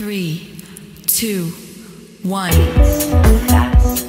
3, 2, 1. Fast.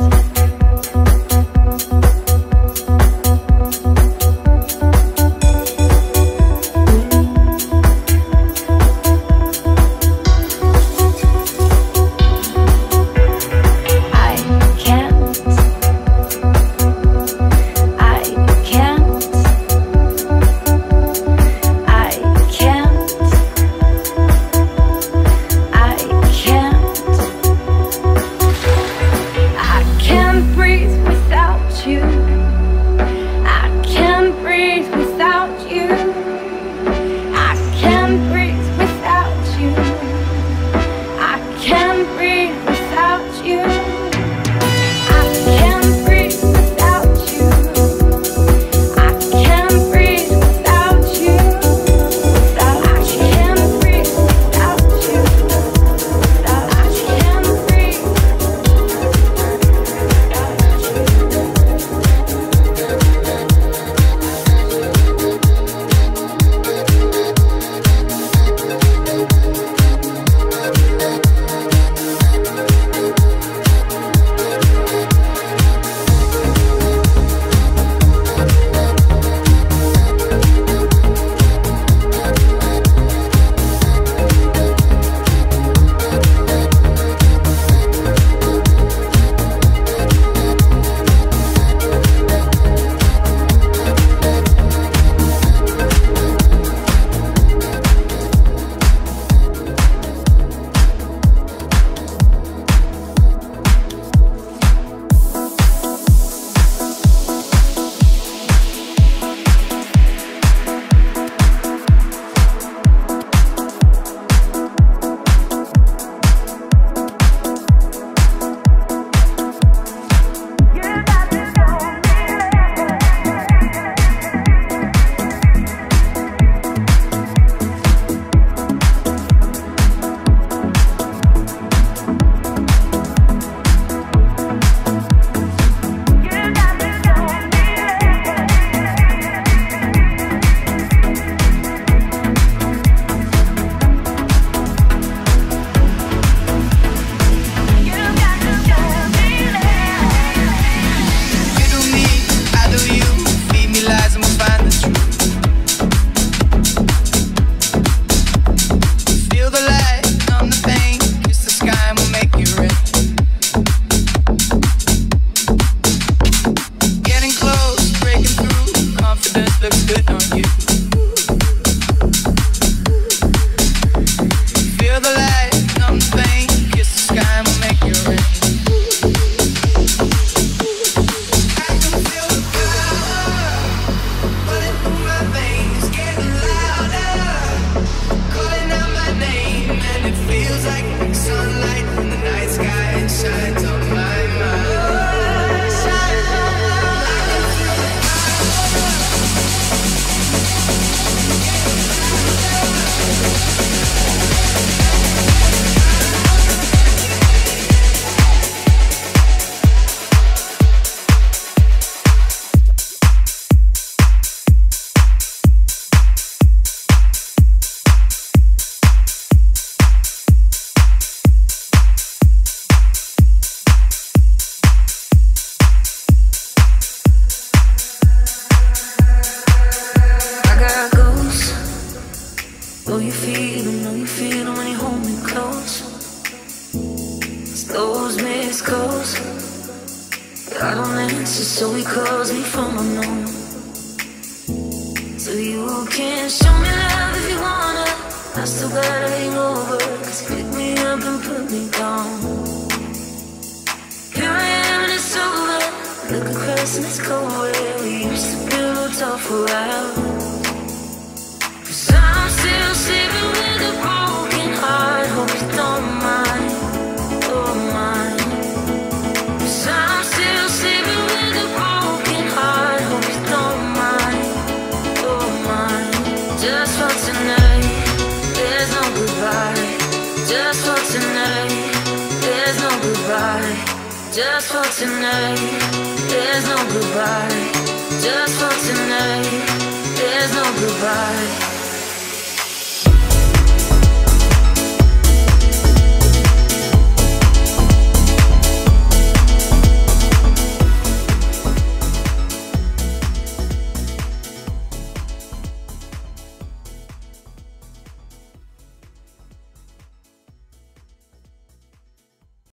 Know you feel 'em when you hold me close. It's those missed calls that I don't answer, so he calls me from unknown. So you can show me love if you wanna. I still gotta hang over, 'cause you pick me up and put me down. Here I am and it's over. Look across and it's cold where we used to pillow talk for hours. Still sleeping with a broken heart. Hope you don't mind, don't mind. 'Cause I'm still sleeping with a broken heart. Hope you don't mind, don't mind. Just for tonight, there's no goodbye. Just for tonight, there's no goodbye. Just for tonight, there's no goodbye. Just for tonight, there's no goodbye.